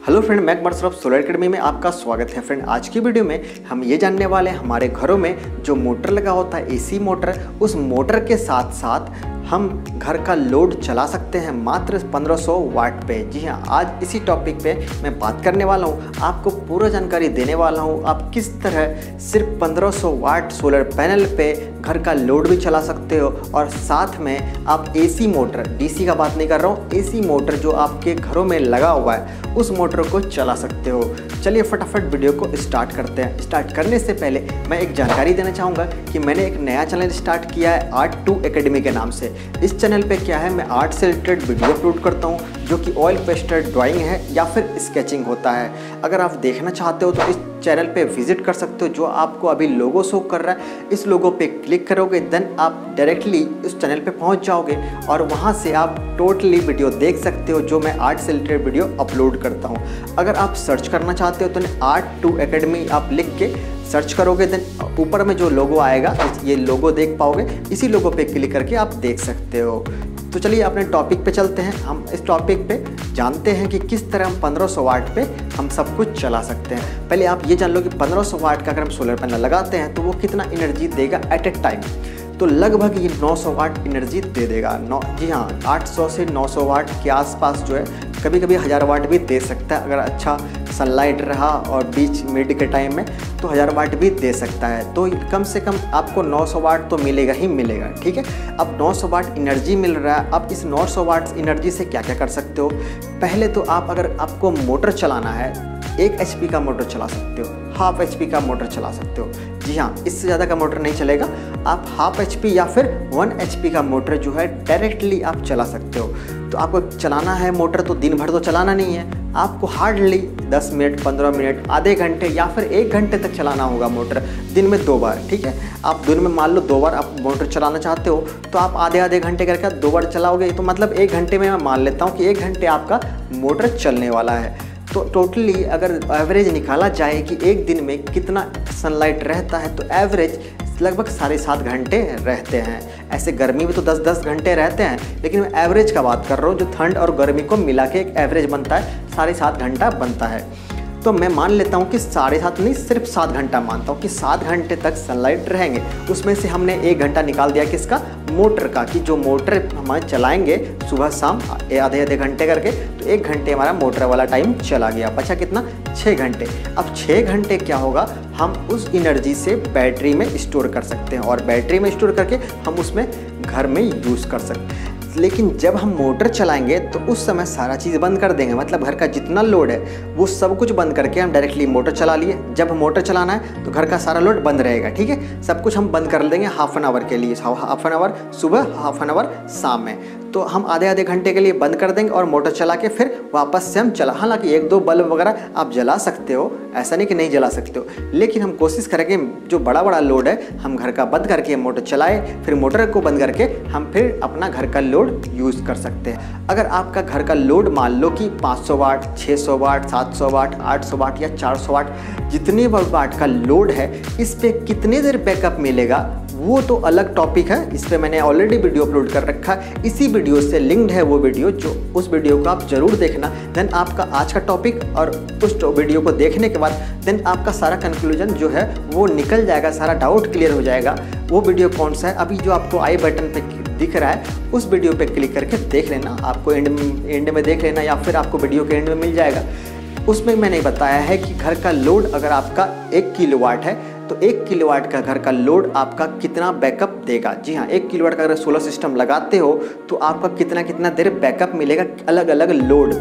Hello friend, मैं Kumar Saurabh solar academy में आपका स्वागत है। फ्रेंड, आज की वीडियो में हम ये जानने वाले हैं हमारे घरों में जो मोटर लगा होता है एसी मोटर, उस मोटर के साथ साथ हम घर का लोड चला सकते हैं मात्र 1500 वाट पे। जी हाँ, आज इसी टॉपिक पे मैं बात करने वाला हूँ, आपको पूरा जानकारी देने वाला हूँ आप किस तरह सिर्फ 1500 वाट सोलर पैनल पे घर का लोड भी चला सकते हो और साथ में आप एसी मोटर, डीसी का बात नहीं कर रहा हूँ, एसी मोटर जो आपके घरों में लगा हुआ है उस मोटर को चला सकते हो। चलिए फटाफट वीडियो को स्टार्ट करते हैं। स्टार्ट करने से पहले मैं एक जानकारी देना चाहूँगा कि मैंने एक नया चैनल स्टार्ट किया है आर्ट2 एकेडमी के नाम से। इस चैनल पे क्या है, मैं आर्ट से रिलेटेड वीडियो अपलोड करता हूँ जो कि ऑयल पेस्टर ड्राइंग है या फिर स्केचिंग होता है। अगर आप देखना चाहते हो तो इस चैनल पे विजिट कर सकते हो। जो आपको अभी लोगो शो कर रहा है, इस लोगो पे क्लिक करोगे देन आप डायरेक्टली इस चैनल पे पहुंच जाओगे और वहां से आप टोटली वीडियो देख सकते हो जो मैं आर्ट से रिलेटेड वीडियो अपलोड करता हूं। अगर आप सर्च करना चाहते हो तो आर्ट2 एकेडमी आप लिख के सर्च करोगे देन ऊपर में जो लोगो आएगा ये लोगो देख पाओगे, इसी लोगो पे क्लिक करके आप देख सकते हो। तो चलिए अपने टॉपिक पे चलते हैं। हम इस टॉपिक पे जानते हैं कि किस तरह हम 1500 वाट पे हम सब कुछ चला सकते हैं। पहले आप ये जान लो कि 1500 वाट का अगर हम सोलर पैनल लगाते हैं तो वो कितना एनर्जी देगा एट ए टाइम। तो लगभग ये 900 वाट एनर्जी दे देगा। जी हाँ, 800 से 900 वाट के आसपास जो है, कभी कभी 1000 वाट भी दे सकता है। अगर अच्छा सनलाइट रहा और बीच मिड के टाइम में तो 1000 वाट भी दे सकता है। तो कम से कम आपको 900 वाट तो मिलेगा ही मिलेगा। ठीक है, अब 900 वाट एनर्जी मिल रहा है। अब इस 900 वाट एनर्जी से क्या क्या कर सकते हो। पहले तो आप अगर आपको मोटर चलाना है, 1 HP का मोटर चला सकते हो, हाफ HP का मोटर चला सकते हो। जी हाँ, इससे ज़्यादा का मोटर नहीं चलेगा। आप हाफ HP या फिर 1 HP का मोटर जो है डायरेक्टली आप चला सकते हो। तो आपको चलाना है मोटर तो दिन भर तो चलाना नहीं है, आपको हार्डली 10 मिनट, 15 मिनट, आधे घंटे या फिर 1 घंटे तक चलाना होगा मोटर, दिन में 2 बार। ठीक है, आप दिन में मान लो 2 बार आप मोटर चलाना चाहते हो तो आप आधे घंटे करके 2 बार चलाओगे तो मतलब 1 घंटे में मैं मान लेता हूँ कि 1 घंटे आपका मोटर चलने वाला है। तो टोटली अगर एवरेज निकाला जाए कि एक दिन में कितना सनलाइट रहता है तो एवरेज लगभग 7.5 घंटे रहते हैं। ऐसे गर्मी में तो 10-10 घंटे रहते हैं, लेकिन मैं एवरेज का बात कर रहा हूँ जो ठंड और गर्मी को मिला के एक एवरेज बनता है, 7.5 घंटा बनता है। तो मैं मान लेता हूँ कि 7.5 नहीं, सिर्फ 7 घंटा मानता हूँ कि 7 घंटे तक सनलाइट रहेंगे। उसमें से हमने 1 घंटा निकाल दिया किसका, मोटर का, कि जो मोटर हमारे चलाएंगे सुबह शाम आधे घंटे करके, तो 1 घंटे हमारा मोटर वाला टाइम चला गया। बचा कितना, 6 घंटे। अब 6 घंटे क्या होगा, हम उस एनर्जी से बैटरी में स्टोर कर सकते हैं और बैटरी में स्टोर करके हम उसमें घर में यूज़ कर सकते हैं। लेकिन जब हम मोटर चलाएंगे तो उस समय सारा चीज़ बंद कर देंगे, मतलब घर का जितना लोड है वो सब कुछ बंद करके हम डायरेक्टली मोटर चला लिए। जब मोटर चलाना है तो घर का सारा लोड बंद रहेगा। ठीक है, सब कुछ हम बंद कर देंगे हाफ एन आवर के लिए, हाफ एन आवर सुबह, हाफ एन आवर शाम में। तो हम आधे घंटे के लिए बंद कर देंगे और मोटर चला के फिर वापस से हम चला, हालांकि 1-2 बल्ब वगैरह आप जला सकते हो, ऐसा नहीं कि नहीं जला सकते हो, लेकिन हम कोशिश करेंगे जो बड़ा लोड है हम घर का बंद करके मोटर चलाए, फिर मोटर को बंद करके हम फिर अपना घर का लोड यूज़ कर सकते हैं। अगर आपका घर का लोड मान लो कि 500 वाट, 600 वाट, 700 वाट, 800 वाट या 400 वाट, जितने वाट का लोड है, इस पे कितने देर बैकअप मिलेगा वो तो अलग टॉपिक है। इस पर मैंने ऑलरेडी वीडियो अपलोड कर रखा है, इसी वीडियो से लिंक्ड है वो वीडियो, जो उस वीडियो को आप जरूर देखना। देन आपका आज का टॉपिक और उस वीडियो को देखने के बाद देन आपका सारा कंक्लूजन जो है वो निकल जाएगा, सारा डाउट क्लियर हो जाएगा। वो वीडियो कौन सा है, अभी जो आपको आई बटन पे दिख रहा है उस वीडियो पे क्लिक करके देख लेना, आपको एंड में देख लेना या फिर आपको वीडियो के एंड में मिल जाएगा। उसमें मैंने बताया है कि घर का लोड अगर आपका 1 किलोवाट है तो 1 किलोवाट का घर का लोड आपका कितना बैकअप देगा। जी हाँ, 1 किलोवाट का अगर सोलर सिस्टम लगाते हो तो आपका कितना देर बैकअप मिलेगा अलग अलग लोड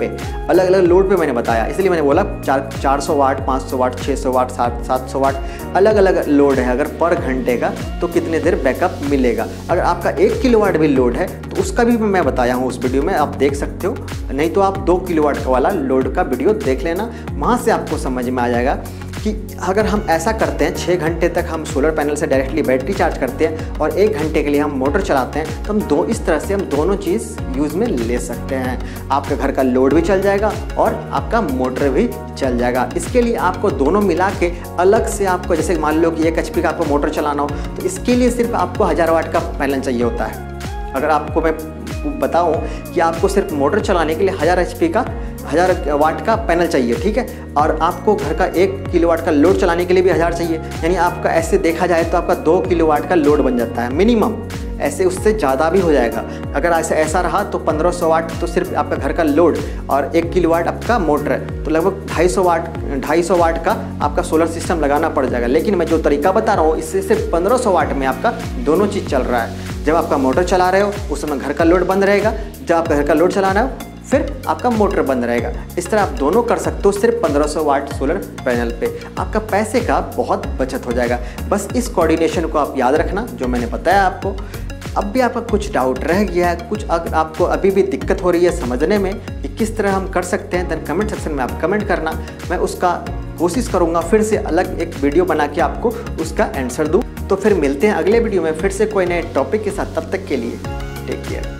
पे मैंने बताया, इसलिए मैंने बोला 400 वाट, 500 वाट, 600 वाट, 700 वाट, अलग अलग लोड है। अगर पर घंटे का तो कितने देर बैकअप मिलेगा। अगर आपका 1 किलोवाट भी लोड है तो उसका भी मैं बताया हूँ उस वीडियो में, आप देख सकते हो, नहीं तो आप 2 किलोवाट वाला लोड का वीडियो देख लेना, वहाँ से आपको समझ में आ जाएगा कि अगर हम ऐसा करते हैं 6 घंटे तक हम सोलर पैनल से डायरेक्टली बैटरी चार्ज करते हैं और 1 घंटे के लिए हम मोटर चलाते हैं तो हम इस तरह से हम दोनों चीज़ यूज़ में ले सकते हैं। आपका घर का लोड भी चल जाएगा और आपका मोटर भी चल जाएगा। इसके लिए आपको दोनों मिला के अलग से आपको, जैसे मान लो कि 1 HP का आपको मोटर चलाना हो तो इसके लिए सिर्फ आपको 1000 वाट का पैनल चाहिए होता है। अगर आपको मैं बताऊं कि आपको सिर्फ मोटर चलाने के लिए 1000 HP का 1000 वाट का पैनल चाहिए, ठीक है, और आपको घर का 1 किलोवाट का लोड चलाने के लिए भी 1000 चाहिए, यानी आपका ऐसे देखा जाए तो आपका 2 किलोवाट का लोड बन जाता है मिनिमम। ऐसे उससे ज़्यादा भी हो जाएगा। अगर ऐसा रहा तो 1500 वाट तो सिर्फ आपका घर का लोड और 1 किलोवाट आपका मोटर है, तो लगभग 250 वाट का आपका सोलर सिस्टम लगाना पड़ जाएगा। लेकिन मैं जो तरीका बता रहा हूँ इससे सिर्फ 1500 वाट में आपका दोनों चीज़ चल रहा है। जब आपका मोटर चला रहे हो उस समय घर का लोड बंद रहेगा, जब आपका घर का लोड चलाना हो फिर आपका मोटर बंद रहेगा। इस तरह आप दोनों कर सकते हो सिर्फ 1500 वाट सोलर पैनल पे। आपका पैसे का बहुत बचत हो जाएगा। बस इस कोऑर्डिनेशन को आप याद रखना जो मैंने बताया आपको। अब भी आपका कुछ डाउट रह गया है, कुछ अगर आपको अभी भी दिक्कत हो रही है समझने में कि किस तरह हम कर सकते हैं, देन कमेंट सेक्शन में आप कमेंट करना, मैं उसका कोशिश करूँगा फिर से अलग एक वीडियो बना के आपको उसका आंसर दूँ। तो फिर मिलते हैं अगले वीडियो में फिर से कोई नए टॉपिक के साथ। तब तक के लिए टेक केयर।